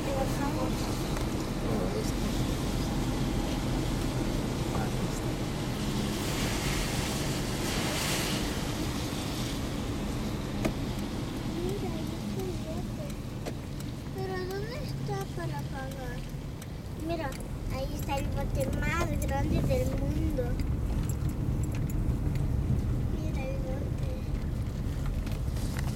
Todo esto. Aquí está. Mira, ahí está el bote. Pero ¿dónde está para pagar? Mira, ahí está el bote más grande del mundo.